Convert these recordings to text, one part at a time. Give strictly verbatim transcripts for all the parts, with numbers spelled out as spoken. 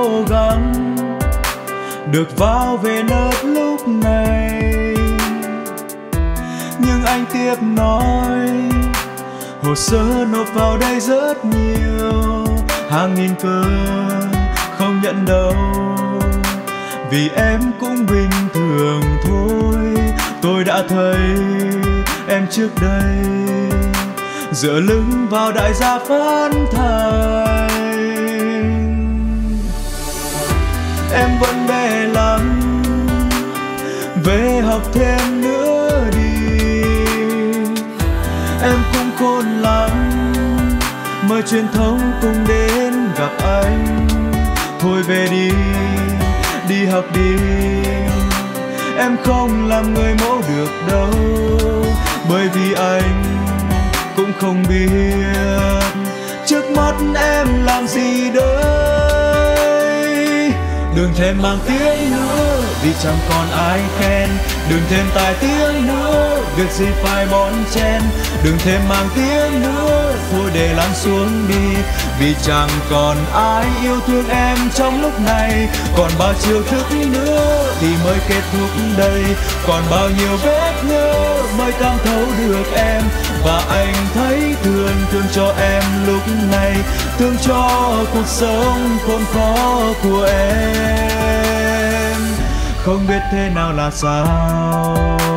cố gắng được vào về lớp lúc này, nhưng anh tiếc nói hồ sơ nộp vào đây rất nhiều, hàng nghìn cơ không nhận đâu, vì em cũng bình thường thôi. Tôi đã thấy em trước đây dựa lưng vào đại gia Phan Thành. Em vẫn bè lắm, về học thêm nữa đi. Em cũng khôn lắm, mời truyền thông cùng đến gặp anh. Thôi về đi, đi học đi. Em không làm người mẫu được đâu, bởi vì anh cũng không biết trước mắt em làm gì đây. Đừng thêm mang tiếng nữa, vì chẳng còn ai khen. Đừng thêm tài tiếng nữa, việc gì phải bon chen. Đừng thêm mang tiếng nữa, thôi để lắng xuống đi, vì chẳng còn ai yêu thương em trong lúc này. Còn bao chiều thức nữa thì mới kết thúc đây, còn bao nhiêu vết nhớ mới cảm thấu được em. Và anh thấy thương, thương cho em lúc này, thương cho cuộc sống khốn khó của em. Không biết thế nào là sao.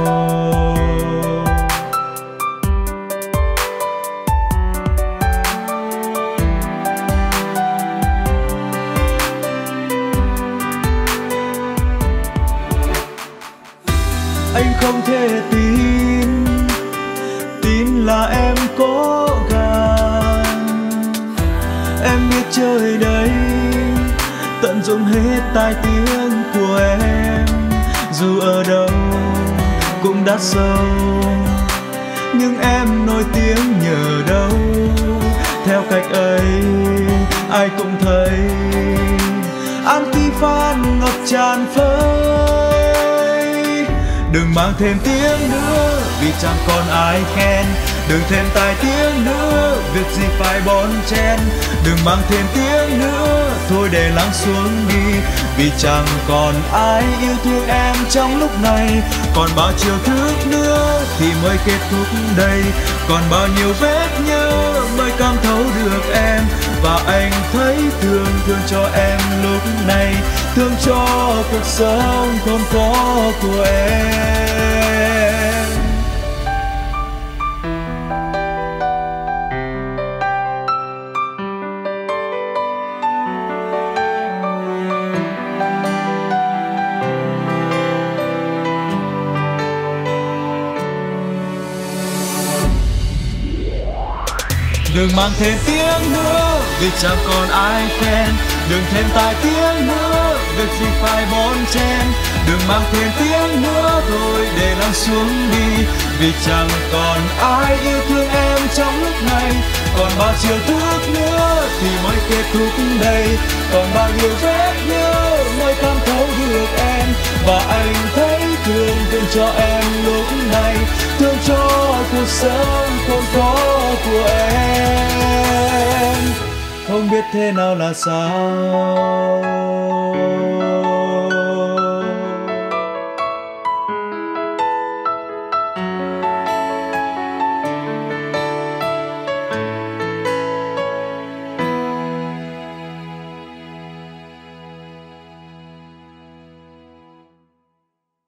Anh không thể tin, tin là em có gan. Em biết trời đây tận dụng hết tai tiếng của em, dù ở đâu cũng đã sâu. Nhưng em nổi tiếng nhờ đâu, theo cách ấy ai cũng thấy anti-fan ngập tràn phơi. Đừng mang thêm tiếng nữa, vì chẳng còn ai khen. Đừng thêm tai tiếng nữa, việc gì phải bon chen. Đừng mang thêm tiếng nữa, thôi để lắng xuống đi, vì chẳng còn ai yêu thương em trong lúc này. Còn bao chiều thức nữa thì mới kết thúc đây, còn bao nhiêu vết nhớ mới cảm thấu được em. Và anh thấy thương, thương cho em lúc này, thương cho cuộc sống khốn khó của em. Đừng mang thêm tiếng nữa, vì chẳng còn ai khen. Đừng thêm tai tiếng nữa, việc gì phải bon chen. Đừng mang thêm tiếng nữa, thôi để lắng xuống đi, vì chẳng còn ai yêu thương em trong lúc này. Còn bao chiều thức nữa thì mới kết thúc đây, còn bao nhiêu vết nhớ mới cảm thấu được em. Và anh thấy thương, thương cho em lúc này, thương cho cuộc sống khốn khó của em. Không biết thế nào là sao.